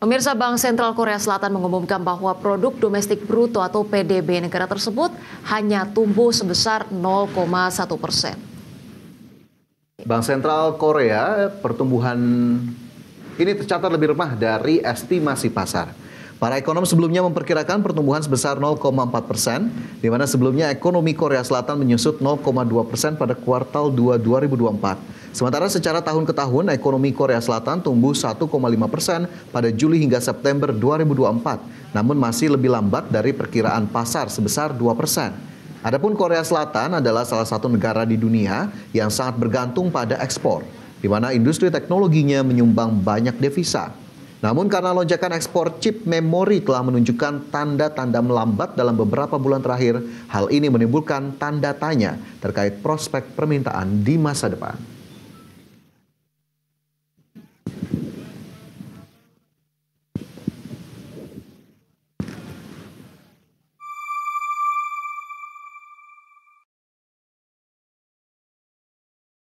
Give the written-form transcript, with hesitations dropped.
Pemirsa, Bank Sentral Korea Selatan mengumumkan bahwa produk domestik bruto atau PDB negara tersebut hanya tumbuh sebesar 0,1%. Bank Sentral Korea pertumbuhan ini tercatat lebih lemah dari estimasi pasar. Para ekonom sebelumnya memperkirakan pertumbuhan sebesar 0,4%, di mana sebelumnya ekonomi Korea Selatan menyusut 0,2% pada kuartal 2 2024. Sementara secara tahun ke tahun, ekonomi Korea Selatan tumbuh 1,5% pada Juli hingga September 2024, namun masih lebih lambat dari perkiraan pasar sebesar 2%. Adapun Korea Selatan adalah salah satu negara di dunia yang sangat bergantung pada ekspor, di mana industri teknologinya menyumbang banyak devisa. Namun karena lonjakan ekspor chip memori telah menunjukkan tanda-tanda melambat dalam beberapa bulan terakhir, hal ini menimbulkan tanda tanya terkait prospek permintaan di masa depan.